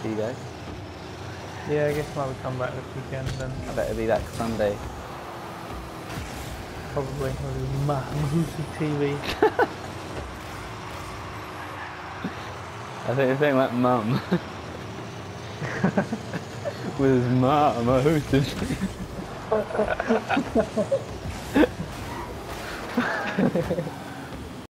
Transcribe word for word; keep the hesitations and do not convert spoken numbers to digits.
you guys. Yeah, I guess I might come back this weekend then. I bet it'll be that Sunday. Probably. Mahmoud T V. I think it's saying like mum. With his mum, I hosted.